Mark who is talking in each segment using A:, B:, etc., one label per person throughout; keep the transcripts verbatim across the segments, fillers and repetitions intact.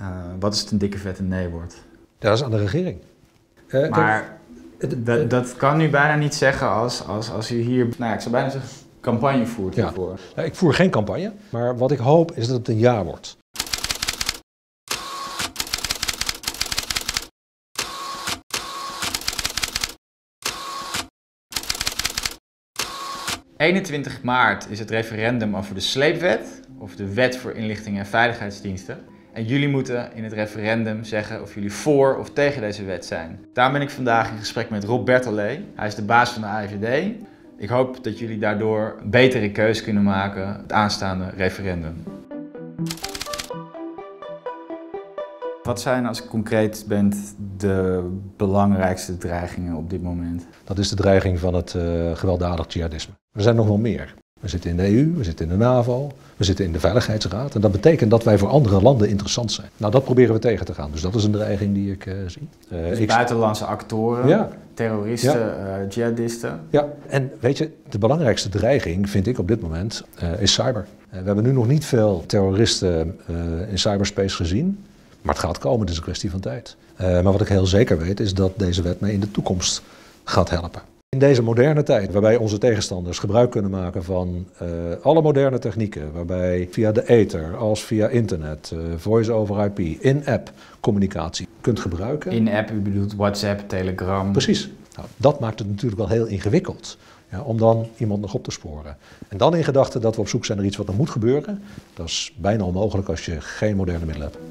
A: Uh, wat is het een dikke vette nee wordt?
B: Dat is aan de regering. Uh,
A: maar kijk, dat, dat kan u bijna niet zeggen als, als, als u hier, nou ja, ik zou bijna zeggen, campagne voert hiervoor.
B: Ja. Ik voer geen campagne, maar wat ik hoop is dat het een ja wordt.
A: eenentwintig maart is het referendum over de sleepwet, of de wet voor inlichting en veiligheidsdiensten. En jullie moeten in het referendum zeggen of jullie voor of tegen deze wet zijn. Daarom ben ik vandaag in gesprek met Rob Bertollet. Hij is de baas van de A I V D. Ik hoop dat jullie daardoor een betere keus kunnen maken het aanstaande referendum. Wat zijn, als ik concreet ben, de belangrijkste dreigingen op dit moment?
B: Dat is de dreiging van het uh, gewelddadig jihadisme. Er zijn nog wel meer. We zitten in de E U, we zitten in de NAVO, we zitten in de Veiligheidsraad. En dat betekent dat wij voor andere landen interessant zijn. Nou, dat proberen we tegen te gaan. Dus dat is een dreiging die ik uh, zie.
A: Uh, dus ik... buitenlandse actoren, ja. terroristen, ja. uh, jihadisten.
B: Ja, en weet je, de belangrijkste dreiging vind ik op dit moment uh, is cyber. Uh, we hebben nu nog niet veel terroristen uh, in cyberspace gezien. Maar het gaat komen, het is een kwestie van tijd. Uh, maar wat ik heel zeker weet is dat deze wet mij in de toekomst gaat helpen. In deze moderne tijd, waarbij onze tegenstanders gebruik kunnen maken van uh, alle moderne technieken, waarbij via de ether, als via internet, uh, voice over I P, in-app communicatie kunt gebruiken.
A: In-app, u bedoelt WhatsApp, Telegram.
B: Precies. Nou, dat maakt het natuurlijk wel heel ingewikkeld. Ja, om dan iemand nog op te sporen. En dan in gedachte dat we op zoek zijn naar iets wat er moet gebeuren. Dat is bijna onmogelijk als je geen moderne middelen hebt.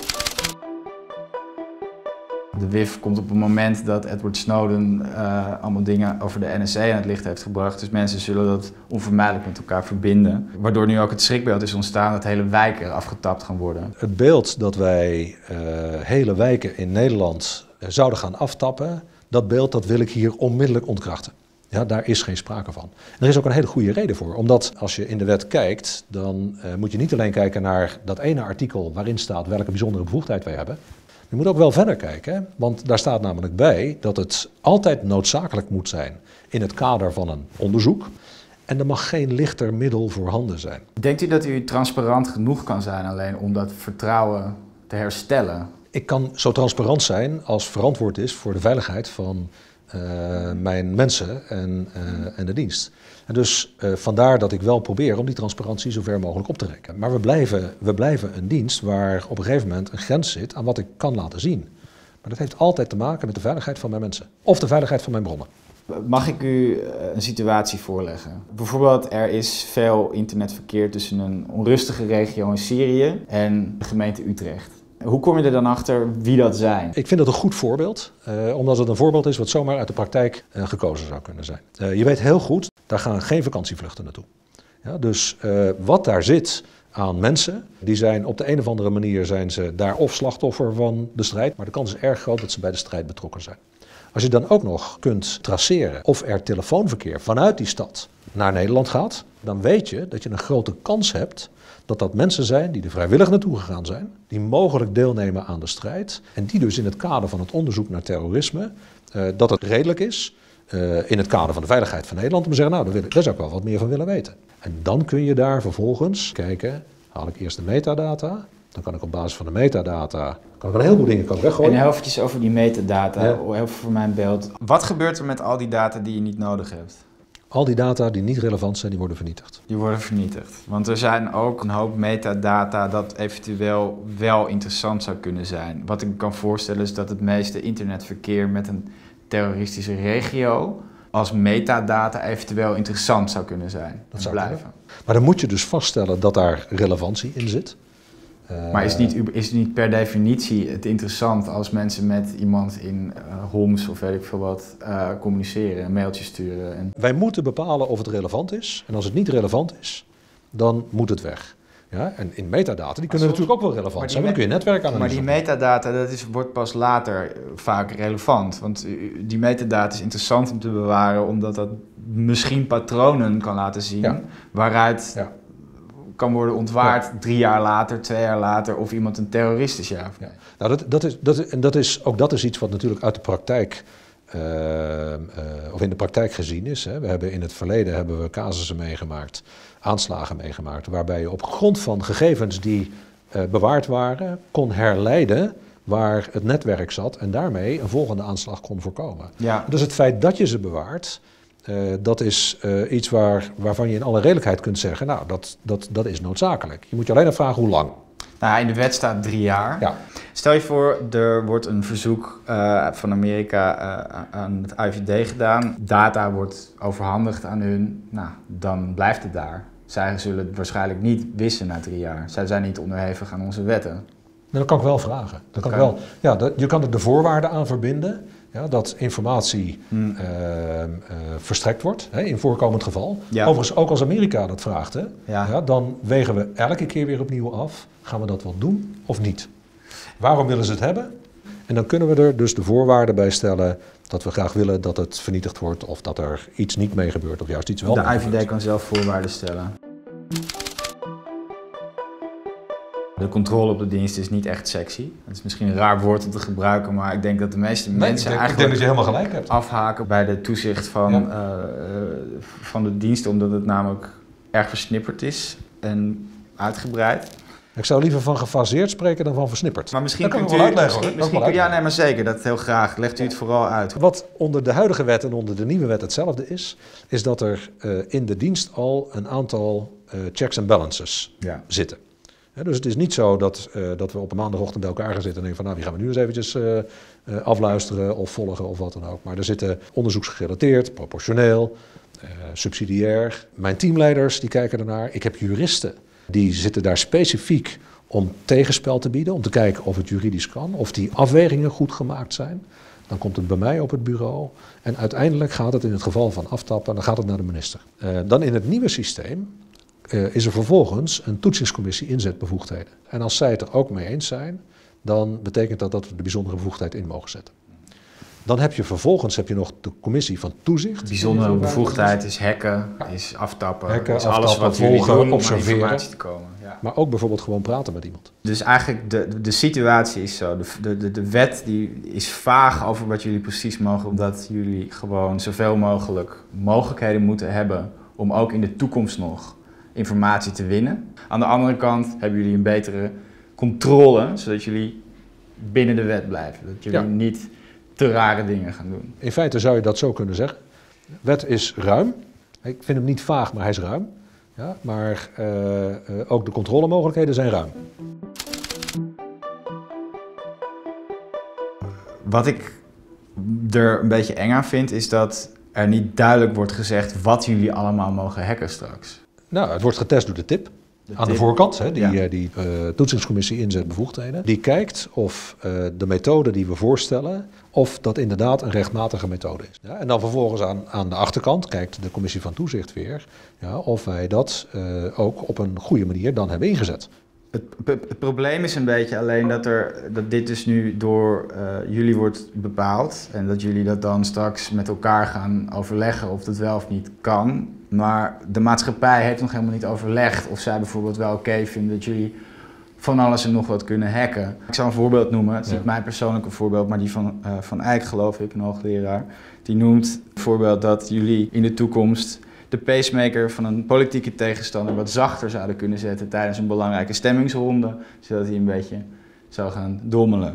A: De W I F komt op het moment dat Edward Snowden uh, allemaal dingen over de N S A aan het licht heeft gebracht. Dus mensen zullen dat onvermijdelijk met elkaar verbinden. Waardoor nu ook het schrikbeeld is ontstaan dat hele wijken afgetapt gaan worden.
B: Het beeld dat wij uh, hele wijken in Nederland uh, zouden gaan aftappen, dat beeld dat wil ik hier onmiddellijk ontkrachten. Ja, daar is geen sprake van. En er is ook een hele goede reden voor. Omdat als je in de wet kijkt, dan uh, moet je niet alleen kijken naar dat ene artikel waarin staat welke bijzondere bevoegdheid wij hebben. Je moet ook wel verder kijken, hè? Want daar staat namelijk bij dat het altijd noodzakelijk moet zijn in het kader van een onderzoek. En er mag geen lichter middel voorhanden zijn.
A: Denkt u dat u transparant genoeg kan zijn alleen om dat vertrouwen te herstellen?
B: Ik kan zo transparant zijn als verantwoord is voor de veiligheid van uh, mijn mensen en, uh, en de dienst. En dus uh, vandaar dat ik wel probeer om die transparantie zo ver mogelijk op te rekken. Maar we blijven, we blijven een dienst waar op een gegeven moment een grens zit aan wat ik kan laten zien. Maar dat heeft altijd te maken met de veiligheid van mijn mensen. Of de veiligheid van mijn bronnen.
A: Mag ik u een situatie voorleggen? Bijvoorbeeld, er is veel internetverkeer tussen een onrustige regio in Syrië en de gemeente Utrecht. Hoe kom je er dan achter wie dat zijn?
B: Ik vind dat een goed voorbeeld, uh, omdat het een voorbeeld is wat zomaar uit de praktijk uh, gekozen zou kunnen zijn. Uh, je weet heel goed, daar gaan geen vakantievluchten naartoe. Ja, dus uh, wat daar zit aan mensen, die zijn op de een of andere manier zijn ze daar of slachtoffer van de strijd, maar de kans is erg groot dat ze bij de strijd betrokken zijn. Als je dan ook nog kunt traceren of er telefoonverkeer vanuit die stad naar Nederland gaat, dan weet je dat je een grote kans hebt dat dat mensen zijn die er vrijwillig naartoe gegaan zijn, die mogelijk deelnemen aan de strijd en die dus in het kader van het onderzoek naar terrorisme, uh, dat het redelijk is, uh, in het kader van de veiligheid van Nederland, om te zeggen, nou, daar, wil ik, daar zou ik wel wat meer van willen weten. En dan kun je daar vervolgens kijken, haal ik eerst de metadata, dan kan ik op basis van de metadata, kan ik een heleboel dingen kan ik weggooien.
A: En heel eventjes over die metadata, ja. Heel veel voor mijn beeld. Wat gebeurt er met al die data die je niet nodig hebt?
B: Al die data die niet relevant zijn, die worden vernietigd.
A: Die worden vernietigd. Want er zijn ook een hoop metadata dat eventueel wel interessant zou kunnen zijn. Wat ik me kan voorstellen is dat het meeste internetverkeer met een terroristische regio als metadata eventueel interessant zou kunnen zijn. Dat zou blijven. Kunnen.
B: Maar dan moet je dus vaststellen dat daar relevantie in zit.
A: Maar is het, niet, is het niet per definitie het interessant als mensen met iemand in uh, Homs of weet ik veel wat uh, communiceren, een mailtje sturen? En...
B: Wij moeten bepalen of het relevant is. En als het niet relevant is, dan moet het weg. Ja? En in metadata, die kunnen natuurlijk ook wel relevant zijn, maar dan kun je netwerkanalyse.
A: Maar die metadata, dat is, wordt pas later vaak relevant. Want die metadata is interessant om te bewaren, omdat dat misschien patronen kan laten zien, ja. waaruit... Ja. kan worden ontwaard ja. drie jaar later, twee jaar later, of iemand een terrorist is, ja of nee.
B: Nou, dat, dat is, dat, en dat is, ook dat is iets wat natuurlijk uit de praktijk, uh, uh, of in de praktijk gezien is. Hè. We hebben in het verleden hebben we casussen meegemaakt, aanslagen meegemaakt, waarbij je op grond van gegevens die uh, bewaard waren, kon herleiden waar het netwerk zat en daarmee een volgende aanslag kon voorkomen.
A: Ja.
B: Dus het feit dat je ze bewaart, uh, dat is uh, iets waar, waarvan je in alle redelijkheid kunt zeggen, nou, dat, dat, dat is noodzakelijk. Je moet je alleen afvragen hoe lang.
A: Nou, in de wet staat drie jaar.
B: Ja.
A: Stel je voor, er wordt een verzoek uh, van Amerika uh, aan het I V D gedaan. Data wordt overhandigd aan hun. Nou, dan blijft het daar. Zij zullen het waarschijnlijk niet wissen na drie jaar. Zij zijn niet onderhevig aan onze wetten.
B: Nou, dat kan ik wel vragen. Dat kan
A: kan.
B: ik wel, ja, dat, je kan er de voorwaarden aan verbinden. Ja, dat informatie hmm. uh, uh, verstrekt wordt, hè, in voorkomend geval. Ja. Overigens, ook als Amerika dat vraagt, hè, ja. Ja, dan wegen we elke keer weer opnieuw af. Gaan we dat wel doen of niet? Waarom willen ze het hebben? En dan kunnen we er dus de voorwaarden bij stellen dat we graag willen dat het vernietigd wordt of dat er iets niet mee gebeurt of juist iets wel.
A: De I V D kan zelf voorwaarden stellen. De controle op de dienst is niet echt sexy. Het is misschien een raar woord om te gebruiken, maar ik denk dat de meeste nee, mensen
B: ik denk,
A: eigenlijk
B: ik denk dat je helemaal gelijk hebt.
A: afhaken bij de toezicht van, ja. uh, van de dienst, omdat het namelijk erg versnipperd is en uitgebreid.
B: Ik zou liever van gefaseerd spreken dan van versnipperd.
A: Maar misschien
B: dat
A: kunt
B: kan
A: u
B: wel uitleggen.
A: Misschien, misschien kun, ja, nee, maar zeker. Dat heel graag. Legt u het vooral uit.
B: Wat onder de huidige wet en onder de nieuwe wet hetzelfde is, is dat er uh, in de dienst al een aantal uh, checks en balances ja. zitten. Ja, dus het is niet zo dat, uh, dat we op een maandagochtend bij elkaar gaan zitten en denken van nou, die gaan we nu eens eventjes uh, uh, afluisteren of volgen of wat dan ook. Maar er zitten onderzoeksgerelateerd, proportioneel, uh, subsidiair. Mijn teamleiders die kijken ernaar. Ik heb juristen die zitten daar specifiek om tegenspel te bieden, om te kijken of het juridisch kan, of die afwegingen goed gemaakt zijn. Dan komt het bij mij op het bureau en uiteindelijk gaat het in het geval van aftappen, dan gaat het naar de minister. Uh, dan in het nieuwe systeem uh, is er vervolgens een toetsingscommissie inzetbevoegdheden. En als zij het er ook mee eens zijn, dan betekent dat dat we de bijzondere bevoegdheid in mogen zetten. Dan heb je vervolgens heb je nog de commissie van toezicht.
A: Bijzondere bevoegdheid is hacken, ja. is aftappen,
B: hacken,
A: is
B: aftappen,
A: alles wat
B: volgen,
A: doen om
B: observeren.
A: aan informatie te komen. Ja.
B: Maar ook bijvoorbeeld gewoon praten met iemand.
A: Dus eigenlijk de, de situatie is zo, de, de, de wet die is vaag over wat jullie precies mogen, omdat jullie gewoon zoveel mogelijk mogelijkheden moeten hebben om ook in de toekomst nog informatie te winnen. Aan de andere kant hebben jullie een betere controle, zodat jullie binnen de wet blijven. Dat jullie ja. niet te rare dingen gaan doen.
B: In feite zou je dat zo kunnen zeggen. De wet is ruim. Ik vind hem niet vaag, maar hij is ruim. Ja, maar uh, uh, ook de controlemogelijkheden zijn ruim.
A: Wat ik er een beetje eng aan vind, is dat er niet duidelijk wordt gezegd wat jullie allemaal mogen hacken straks.
B: Nou, het wordt getest door de tip. De aan tip. de voorkant, hè, die, ja. die uh, toetsingscommissie inzetbevoegdheden. Die kijkt of uh, de methode die we voorstellen, of dat inderdaad een rechtmatige methode is. Ja, en dan vervolgens aan, aan de achterkant kijkt de commissie van toezicht weer, ja, of wij dat uh, ook op een goede manier dan hebben ingezet.
A: Het, het probleem is een beetje alleen dat, er, dat dit dus nu door uh, jullie wordt bepaald en dat jullie dat dan straks met elkaar gaan overleggen of dat wel of niet kan. Maar de maatschappij heeft nog helemaal niet overlegd of zij bijvoorbeeld wel oké okay vinden dat jullie van alles en nog wat kunnen hacken. Ik zal een voorbeeld noemen, het is ja. niet mijn persoonlijke voorbeeld, maar die van, uh, van Eyck, geloof ik, een hoogleraar. Die noemt bijvoorbeeld dat jullie in de toekomst de pacemaker van een politieke tegenstander wat zachter zouden kunnen zetten tijdens een belangrijke stemmingsronde, zodat hij een beetje zou gaan dommelen.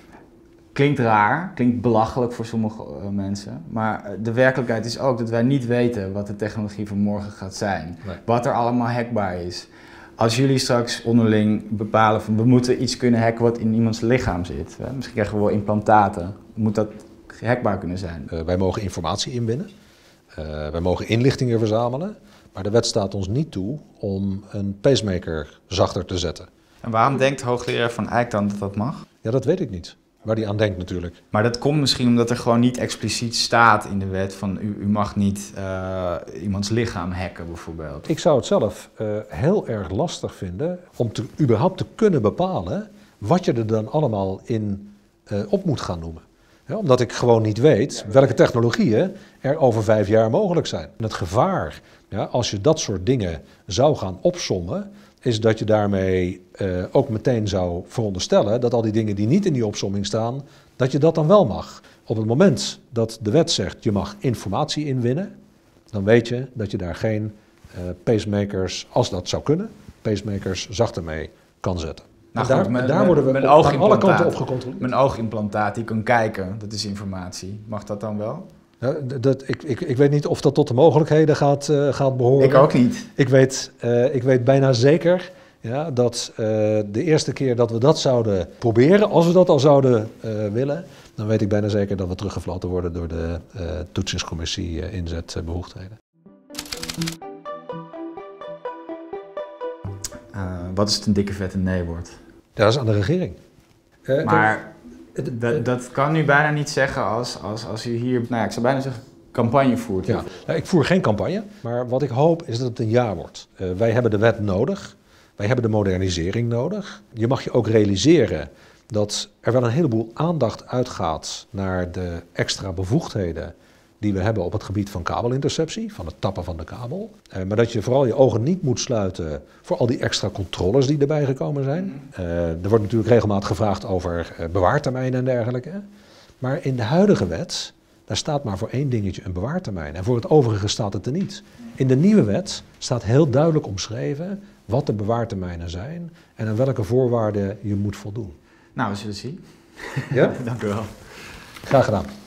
A: Klinkt raar, klinkt belachelijk voor sommige uh, mensen, maar de werkelijkheid is ook dat wij niet weten wat de technologie van morgen gaat zijn. Nee. Wat er allemaal hackbaar is. Als jullie straks onderling bepalen van we moeten iets kunnen hacken wat in iemands lichaam zit, hè? Misschien krijgen we wel implantaten, moet dat hackbaar kunnen zijn?
B: Uh, wij mogen informatie inwinnen. Uh, wij mogen inlichtingen verzamelen, maar de wet staat ons niet toe om een pacemaker zachter te zetten.
A: En waarom denkt hoogleraar van Eyck dan dat dat mag?
B: Ja, dat weet ik niet. Waar die aan denkt natuurlijk.
A: Maar dat komt misschien omdat er gewoon niet expliciet staat in de wet van u, u mag niet uh, iemands lichaam hacken bijvoorbeeld.
B: Ik zou het zelf uh, heel erg lastig vinden om te, überhaupt te kunnen bepalen wat je er dan allemaal in uh, op moet gaan noemen. Ja, omdat ik gewoon niet weet welke technologieën er over vijf jaar mogelijk zijn. En het gevaar, ja, als je dat soort dingen zou gaan opsommen, is dat je daarmee uh, ook meteen zou veronderstellen dat al die dingen die niet in die opsomming staan, dat je dat dan wel mag. Op het moment dat de wet zegt je mag informatie inwinnen, dan weet je dat je daar geen uh, pacemakers, als dat zou kunnen, pacemakers zachter mee kan zetten.
A: Nou,
B: daar,
A: goed, mijn,
B: daar worden we
A: mijn
B: op, aan alle
A: oogimplantaat.
B: kanten op gecontroleerd.
A: Mijn oogimplantaat, die kan kijken, dat is informatie. Mag dat dan wel?
B: Ja, dat, ik, ik, ik weet niet of dat tot de mogelijkheden gaat, uh, gaat behoren.
A: Ik ook niet.
B: Ik weet, uh, ik weet bijna zeker ja, dat uh, de eerste keer dat we dat zouden proberen, als we dat al zouden uh, willen, dan weet ik bijna zeker dat we teruggefloten worden door de uh, toetsingscommissie uh, inzet uh, bevoegdheden.
A: Uh, wat is het een dikke vette nee-woord?
B: Ja, dat is aan de regering. Uh,
A: maar dat, dat kan u bijna niet zeggen als, als, als u hier, nou ja, ik zou bijna zeggen, campagne voert.
B: Ja, nou, ik voer geen campagne, maar wat ik hoop is dat het een ja wordt. Uh, wij hebben de wet nodig, wij hebben de modernisering nodig. Je mag je ook realiseren dat er wel een heleboel aandacht uitgaat naar de extra bevoegdheden die we hebben op het gebied van kabelinterceptie, van het tappen van de kabel. Uh, maar dat je vooral je ogen niet moet sluiten voor al die extra controles die erbij gekomen zijn. Uh, er wordt natuurlijk regelmatig gevraagd over uh, bewaartermijnen en dergelijke. Maar in de huidige wet, daar staat maar voor één dingetje een bewaartermijn. En voor het overige staat het er niet. In de nieuwe wet staat heel duidelijk omschreven wat de bewaartermijnen zijn en aan welke voorwaarden je moet voldoen.
A: Nou, we zullen zien.
B: Ja?
A: Dank u wel.
B: Graag gedaan.